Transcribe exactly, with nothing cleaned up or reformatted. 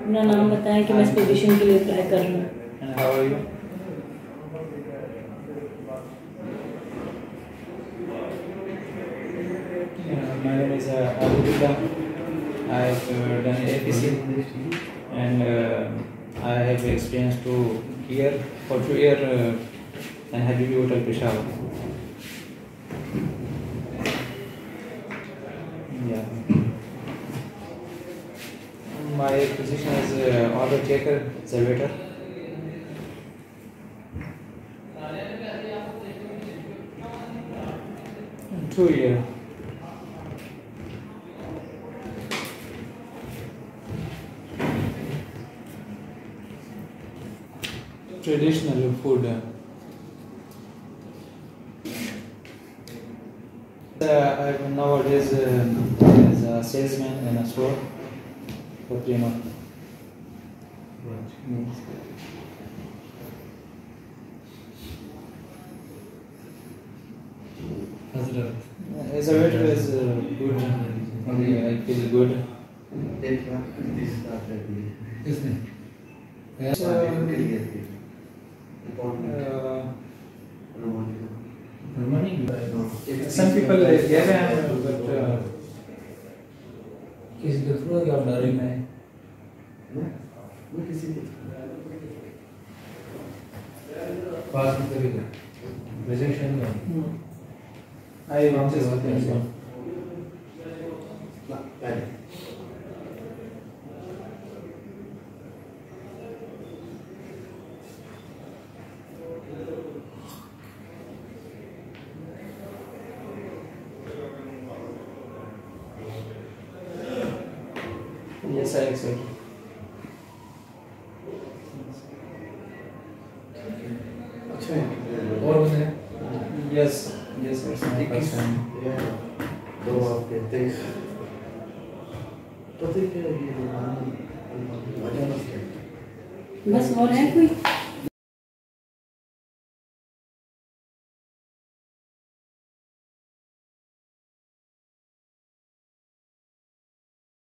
अपना नाम बताएं कि मैं इस पोजीशन के लिए अप्लाई कर रहा हूँ. And how are you? Uh, my name is uh, Abdullah. I've uh, done A P C and uh, I have experience to here for two years uh, and have been Hotel Peshawar. Yeah. My position is uh, order taker, surveyor. Two years. Traditional food. Uh, I nowadays uh, as a salesman in a store for three months. As a waiter is uh, good. Yeah, I feel good. So, uh, some people they get it, but uh, किसी को थोड़ा क्या डर में है वो किसी को पास में करेगा रिजेक्शन में I want to work as well ना पहले Yes, I accept. अच्छा और बताएं? Yes, yes, it's my first time. Yeah. दो आपके तेईस. तो ठीक है ये बस और है कोई?